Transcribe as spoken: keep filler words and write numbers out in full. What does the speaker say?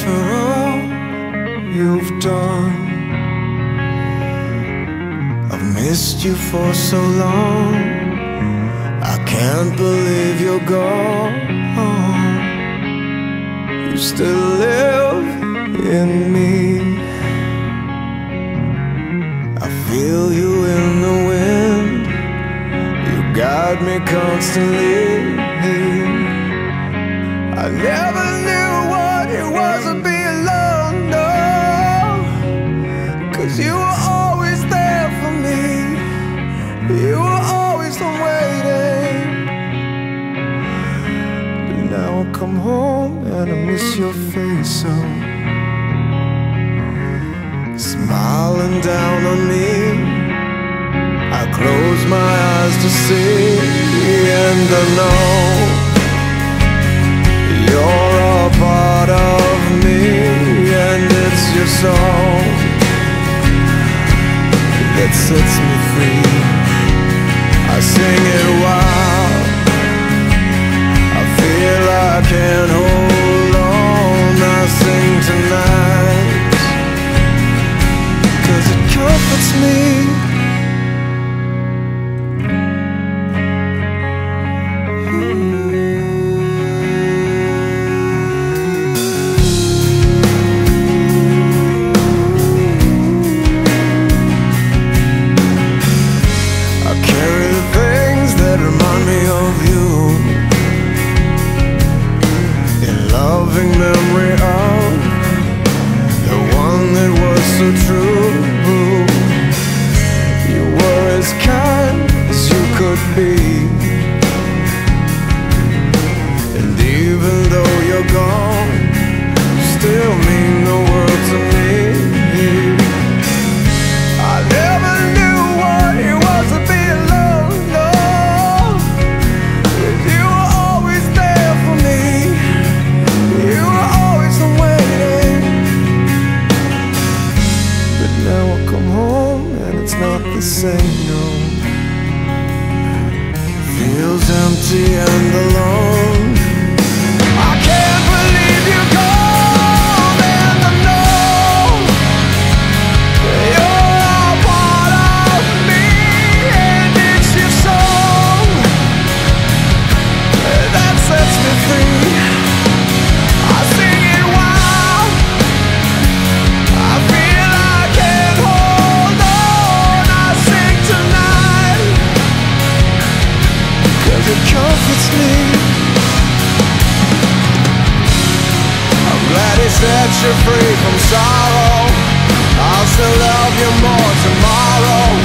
for all you've done. I've missed you for so long, I can't believe you're gone. You still live in me. I feel you in the wind, you guide me constantly. I never knew what it was to be alone, no, 'cause you were always there for me. You were always the waiting. But now I come home and I miss your face so. Smiling down on me, I close my eyes to see, and I know you're a part of me, and it's your song that sets me free. I sing it wild, I feel I can't hold on. I sing tonight 'cause it comforts me. Memory of the one that was so true. You were as kind as you could be, and even though you're gone, you still mean the world to me. I never knew what it was to be alone, no, 'cause you were always there for me. You were always the waiting. But now I come home and it's not the same, no. Feels empty and alone. I can't believe you're gone, and I know you're a part of me, and it's your song that sets me free. I sing it wild, I feel I can't hold on. I sing tonight 'cause it comforts me. I'm glad he set you free from sorrow. I'll still love you more tomorrow.